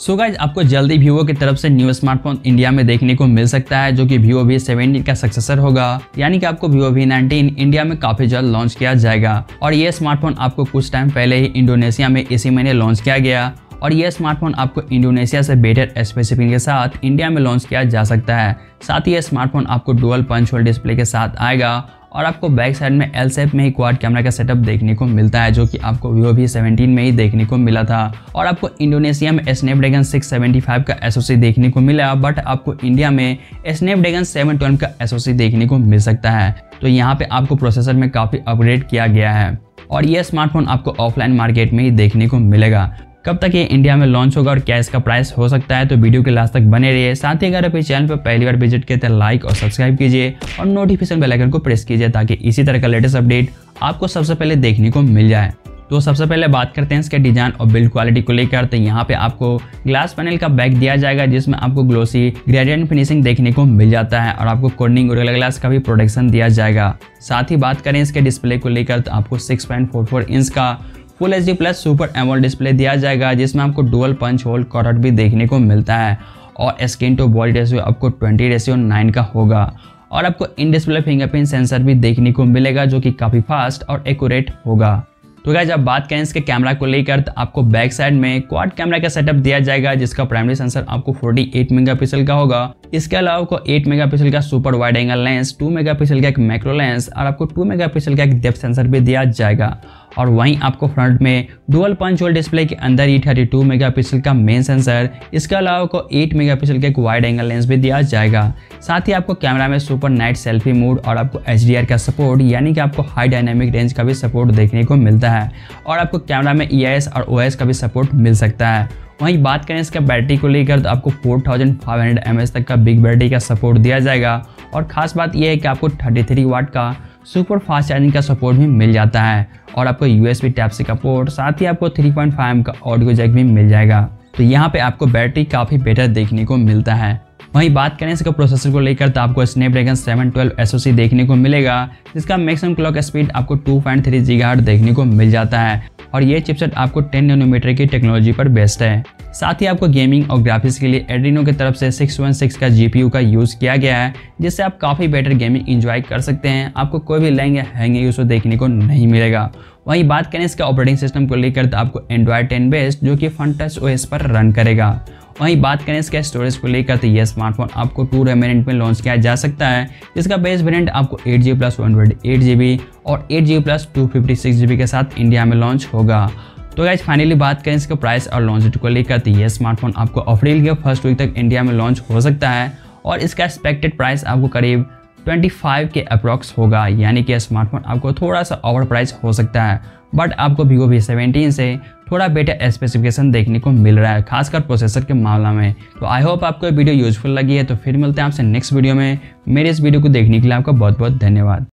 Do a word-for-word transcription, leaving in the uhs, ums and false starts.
So guys आपको जल्दी Vivo की तरफ से न्यू स्मार्टफोन इंडिया में देखने को मिल सकता है जो कि वीवो वी सेवनटीन का सक्सेसर होगा, यानी कि आपको वीवो वी नाइनटीन इंडिया में काफी जल्द लॉन्च किया जाएगा। और ये स्मार्टफोन आपको कुछ टाइम पहले ही इंडोनेशिया में इसी महीने लॉन्च किया गया और यह स्मार्टफोन आपको इंडोनेशिया से बेटर स्पेसिफिकेशन के साथ इंडिया में लॉन्च किया जा सकता है। साथ ही यह स्मार्टफोन आपको डुअल पंच होल डिस्प्ले के साथ आएगा और आपको बैक साइड में एल शेप में ही क्वाड कैमरा का सेटअप देखने को मिलता है जो कि आपको वीवो वी सेवनटीन में ही देखने को मिला था। और आपको इंडोनेशिया में स्नैपड्रैगन सिक्स सेवेंटी फाइव का एसओसी देखने को मिला, बट आपको इंडिया में स्नैपड्रैगन सेवन ट्वेल्व का एसओसी देखने को मिल सकता है। तो यहाँ पे आपको प्रोसेसर में काफी अपग्रेड किया गया है और यह स्मार्टफोन आपको ऑफलाइन मार्केट में ही देखने को मिलेगा। कब तक ये इंडिया में लॉन्च होगा और क्या इसका प्राइस हो सकता है, तो वीडियो के लास्ट तक बने रहिए। साथ ही अगर आप इस चैनल पर पहली बार विजिट किए तो लाइक और सब्सक्राइब कीजिए और नोटिफिकेशन बेल आइकन को प्रेस कीजिए ताकि इसी तरह का लेटेस्ट अपडेट आपको सबसे पहले देखने को मिल जाए। तो सबसे पहले बात करते हैं इसके डिजाइन और बिल्ड क्वालिटी को लेकर। तो यहाँ पे आपको ग्लास पैनल का बैक दिया जाएगा जिसमें आपको ग्लोसी ग्रेडियंट फिनिशिंग देखने को मिल जाता है और आपको कोर्निंग गोरिल्ला ग्लास का भी प्रोटेक्शन दिया जाएगा। साथ ही बात करें इसके डिस्प्ले को लेकर तो आपको six point four four inch का full H D plus super AMOLED display दिया जाएगा जिसमें आपको डुअल पंच होल कॉर्ड भी देखने को मिलता है और स्क्रीन टू बॉडी रेशियो आपको ट्वेंटी रेशियो नाइन का होगा और आपको इन डिस्प्ले फिंगरप्रिंट सेंसर भी देखने को मिलेगा जो कि काफ़ी फास्ट और एक्यूरेट होगा। तो गाइस जब बात करें इसके कैमरा को लेकर तो आपको बैक साइड में क्वाड कैमरा का सेटअप दिया जाएगा जिसका प्राइमरी सेंसर आपको फोर्टी एट मेगापिक्सल का होगा। इसके अलावा आपको एट मेगापिक्सल का super wide angle lens, two megapixel का एक मैक्रो लेंस और आपको टू मेगापिक्सल का एक डेप्थ सेंसर भी दिया जाएगा। और वहीं आपको फ्रंट में डुअल पंच होल डिस्प्ले के अंदर ही थर्टी टू मेगापिक्सल का मेन सेंसर, इसके अलावा आपको एट मेगापिक्सल का एक वाइड एंगल लेंस भी दिया जाएगा। साथ ही आपको कैमरा में सुपर नाइट सेल्फी मोड और आपको एच डी आर का सपोर्ट यानी कि आपको हाई डायनामिक रेंज का भी सपोर्ट देखने को मिलता है और आपको कैमरा में ई आई एस और ओ एस का भी सपोर्ट मिल सकता है। वहीं बात करें इसका बैटरी को लेकर तो आपको four thousand five hundred M H तक का बिग बैटरी का सपोर्ट दिया जाएगा और खास बात यह है कि आपको थर्टी थ्री वाट का सुपर फास्ट चार्जिंग का सपोर्ट भी मिल जाता है और आपको U S B type C का पोर्ट, साथ ही आपको थ्री पॉइंट फाइव एम का ऑडियो जैक भी मिल जाएगा। तो यहाँ पे आपको बैटरी काफ़ी बेटर देखने को मिलता है। वहीं बात करें इसका प्रोसेसर को लेकर तो आपको स्नैपड्रैगन सेवन ट्वेल्व एसओसी देखने को मिलेगा जिसका मैक्सिमम क्लॉक स्पीड आपको टू पॉइंट थ्री गीगाहर्ट्ज देखने को मिल जाता है और ये चिपसेट आपको टेन नैनोमीटर की टेक्नोलॉजी पर बेस्ड है। साथ ही आपको गेमिंग और ग्राफिक्स के लिए एड्रीनो की तरफ से सिक्स वन सिक्स का जीपीयू का यूज़ किया गया है जिससे आप काफ़ी बेटर गेमिंग एंजॉय कर सकते हैं। आपको कोई भी लैंग या हैंग इशू देखने को नहीं मिलेगा। वहीं बात करें इसका ऑपरेटिंग सिस्टम को लेकर तो आपको एंड्रॉयड टेन बेस्ड जो कि फंटच ओएस पर रन करेगा। वहीं बात करें इसके स्टोरेज को लेकर तो यह स्मार्टफोन आपको टू वेरिएंट में लॉन्च किया जा सकता है जिसका बेस वेरिएंट आपको eight G B plus one twenty eight G B और eight G B plus two fifty six G B के साथ इंडिया में लॉन्च होगा। तो गाइस फाइनली बात करें इसके प्राइस और लॉन्च डेट को लेकर तो यह स्मार्टफोन आपको अप्रैल के फर्स्ट वीक तक इंडिया में लॉन्च हो सकता है और इसका एक्सपेक्टेड प्राइस आपको करीब पच्चीस के अप्रॉक्स होगा, यानी कि स्मार्टफोन आपको थोड़ा सा ओवर प्राइस हो सकता है बट आपको वीवो वी सेवनटीन से थोड़ा बेटर स्पेसिफिकेशन देखने को मिल रहा है खासकर प्रोसेसर के मामला में। तो आई होप आपको वीडियो यूजफुल लगी है। तो फिर मिलते हैं आपसे नेक्स्ट वीडियो में। मेरे इस वीडियो को देखने के लिए आपका बहुत बहुत धन्यवाद।